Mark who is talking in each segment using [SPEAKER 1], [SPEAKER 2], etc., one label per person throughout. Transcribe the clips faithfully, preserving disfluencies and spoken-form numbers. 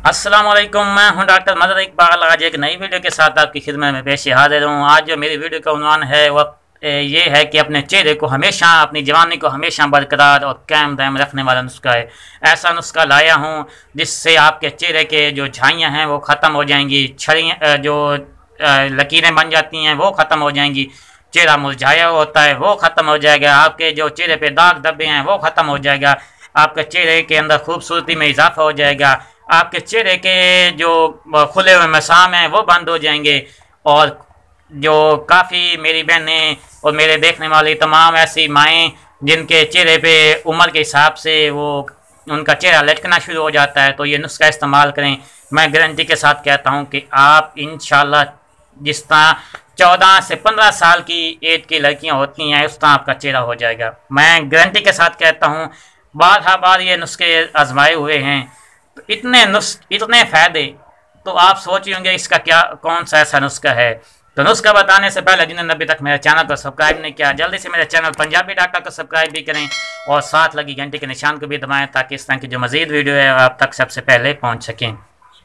[SPEAKER 1] अस्सलाम वालेकुम, मैं हूं डॉक्टर मदद इकबाल। आज एक नई वीडियो के साथ आपकी खिदमत में पेश हाजिर हूं। आज जो मेरी वीडियो का उन्वान है वह ये है कि अपने चेहरे को हमेशा, अपनी जवानी को हमेशा बरकरार और कायम दायम रखने वाला नुस्खा है। ऐसा नुस्खा लाया हूं जिससे आपके चेहरे के जो झाइयाँ हैं वो ख़त्म हो जाएंगी, छड़ियाँ जो लकीरें बन जाती हैं वो ख़त्म हो जाएंगी, चेहरा मुरझाया होता है वो ख़त्म हो जाएगा, आपके जो चेहरे पे दाग धब्बे हैं वो ख़त्म हो जाएगा, आपके चेहरे के अंदर खूबसूरती में इजाफा हो जाएगा, आपके चेहरे के जो खुले हुए मसाम हैं वो बंद हो जाएंगे। और जो काफ़ी मेरी बहनें और मेरे देखने वाली तमाम ऐसी माएँ जिनके चेहरे पे उम्र के हिसाब से वो उनका चेहरा लटकना शुरू हो जाता है, तो ये नुस्खा इस्तेमाल करें। मैं गारंटी के साथ कहता हूँ कि आप इंशाल्लाह जिस तरह चौदह से पंद्रह साल की एज की लड़कियाँ होती हैं उस तरह आपका चेहरा हो जाएगा। मैं गारंटी के साथ कहता हूँ, बार बार ये नुस्खे आजमाए हुए हैं, तो इतने नुस्ख इतने फ़ायदे, तो आप सोच रहे होंगे इसका क्या कौन सा ऐसा नुस्खा है। तो नुस्खा बताने से पहले जिन्होंने अभी तक मेरे चैनल को सब्सक्राइब नहीं किया, जल्दी से मेरे चैनल पंजाबी डॉक्टर को सब्सक्राइब भी करें और साथ लगी घंटे के निशान को भी दबाएं ताकि इस तरह की जो मज़ीद वीडियो है आप तक सबसे पहले पहुंच सकें।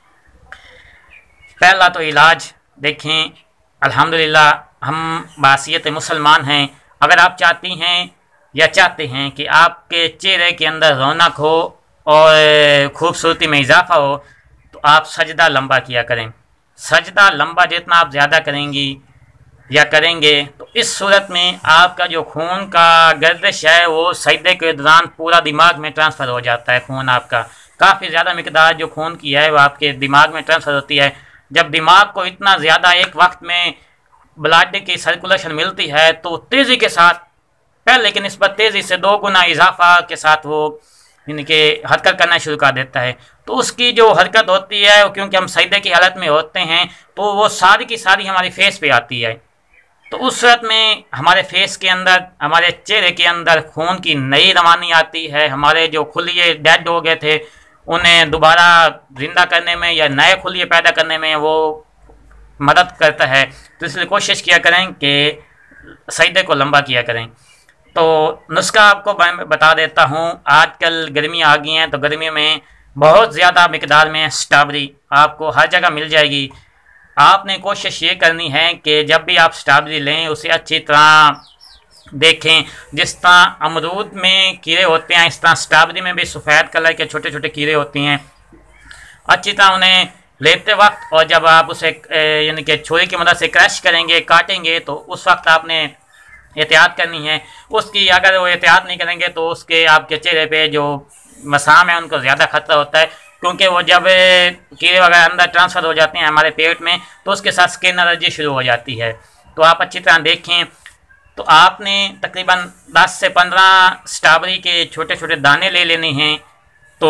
[SPEAKER 1] पहला तो इलाज देखें, अल्हम्दुलिल्लाह हम बासियत मुसलमान हैं। अगर आप चाहती हैं या चाहते हैं कि आपके चेहरे के अंदर रौनक हो और ख़ूबसूरती में इजाफा हो, तो आप सजदा लंबा किया करें। सजदा लंबा जितना आप ज़्यादा करेंगी या करेंगे तो इस सूरत में आपका जो खून का गर्दिश है वो सजदे के दौरान पूरा दिमाग में ट्रांसफ़र हो जाता है। खून आपका काफ़ी ज़्यादा मिकदार जो खून की है वो आपके दिमाग में ट्रांसफ़र होती है। जब दिमाग को इतना ज़्यादा एक वक्त में ब्लड की सर्कुलेशन मिलती है तो तेज़ी के साथ, पहले की निस्बत तेज़ी से दो गुना इजाफा के साथ वो इनके हरकत करना शुरू कर देता है। तो उसकी जो हरकत होती है, क्योंकि हम सजदे की हालत में होते हैं, तो वो सारी की सारी हमारी फेस पे आती है। तो उस सूरत में हमारे फेस के अंदर, हमारे चेहरे के अंदर खून की नई रवानी आती है। हमारे जो खुलिये डेड हो गए थे उन्हें दोबारा जिंदा करने में या नए खुलिये पैदा करने में वो मदद करता है। तो इसलिए कोशिश किया करें कि सजदे को लंबा किया करें। तो नुस्खा आपको मैं बता देता हूँ। आजकल गर्मी आ गई हैं तो गर्मी में बहुत ज़्यादा मिकदार में स्ट्रॉबेरी आपको हर जगह मिल जाएगी। आपने कोशिश ये करनी है कि जब भी आप स्ट्रॉबेरी लें उसे अच्छी तरह देखें। जिस तरह अमरूद में कीड़े होते हैं इस तरह स्ट्रॉबेरी में भी सफ़ेद कलर के छोटे छोटे कीड़े होते हैं। अच्छी तरह उन्हें लेते वक्त और जब आप उसे यानी कि छुरी की मदद से क्रश करेंगे, काटेंगे, तो उस वक्त आपने एहतियात करनी है उसकी। अगर वो एहतियात नहीं करेंगे तो उसके आपके चेहरे पे जो मसाम है उनको ज़्यादा खतरा होता है, क्योंकि वो जब कीड़े वगैरह अंदर ट्रांसफ़र हो जाते हैं हमारे पेट में तो उसके साथ स्किन एलर्जी शुरू हो जाती है। तो आप अच्छी तरह देखें। तो आपने तकरीबन दस से पंद्रह स्ट्रॉबेरी के छोटे छोटे दाने ले लेने हैं। तो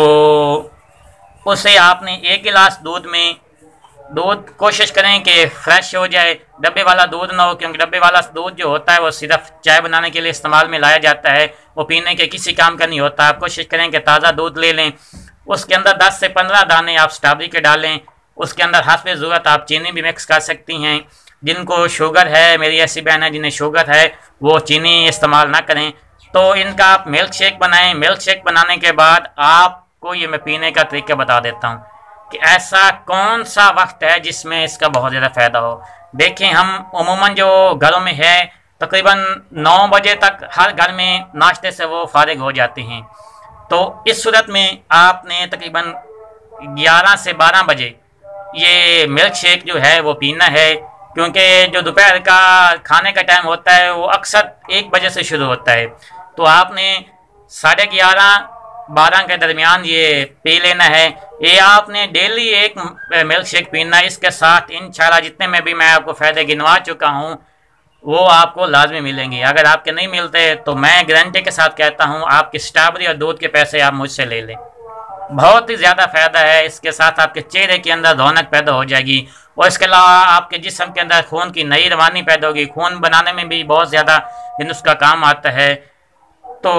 [SPEAKER 1] उसे आपने एक गिलास दूध में, दूध कोशिश करें कि फ्रेश हो जाए, डब्बे वाला दूध ना हो, क्योंकि डब्बे वाला दूध जो होता है वो सिर्फ चाय बनाने के लिए इस्तेमाल में लाया जाता है, वो पीने के किसी काम का नहीं होता। आप कोशिश करें कि ताज़ा दूध ले लें, उसके अंदर दस से पंद्रह दाने आप स्ट्रॉबेरी के डालें, उसके अंदर हस्ब ज़रूरत आप चीनी भी मिक्स कर सकती हैं। जिनको शुगर है, मेरी ऐसी बहन है जिन्हें शुगर है, वो चीनी इस्तेमाल ना करें। तो इनका आप मिल्क शेक बनाएँ। मिल्क शेक बनाने के बाद आपको ये मैं पीने का तरीका बता देता हूँ कि ऐसा कौन सा वक्त है जिसमें इसका बहुत ज़्यादा फ़ायदा हो। देखें, हम उमूमन जो घरों में है तकरीबन नौ बजे तक हर घर में नाश्ते से वो फारिग हो जाते हैं। तो इस सूरत में आपने तकरीबन ग्यारह से बारह बजे ये मिल्क शेक जो है वो पीना है, क्योंकि जो दोपहर का खाने का टाइम होता है वो अक्सर एक बजे से शुरू होता है। तो आपने साढ़े ग्यारह बारह के दरमियान ये पी लेना है। ये आपने डेली एक मिल्क शेक पीना है। इसके साथ इंशाल्लाह जितने में भी मैं आपको फ़ायदे गिनवा चुका हूँ वो आपको लाजमी मिलेंगे। अगर आपके नहीं मिलते तो मैं गारंटी के साथ कहता हूँ आपकी स्ट्रॉबेरी और दूध के पैसे आप मुझसे ले लें। बहुत ही ज़्यादा फ़ायदा है। इसके साथ आपके चेहरे के अंदर रौनक पैदा हो जाएगी और इसके अलावा आपके जिस्म के अंदर खून की नई रवानी पैदा होगी। खून बनाने में भी बहुत ज़्यादा ये नुस्खा काम आता है। तो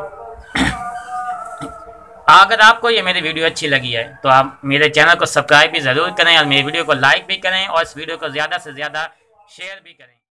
[SPEAKER 1] अगर आपको ये मेरी वीडियो अच्छी लगी है तो आप मेरे चैनल को सब्सक्राइब भी ज़रूर करें और मेरी वीडियो को लाइक भी करें और इस वीडियो को ज़्यादा से ज़्यादा शेयर भी करें।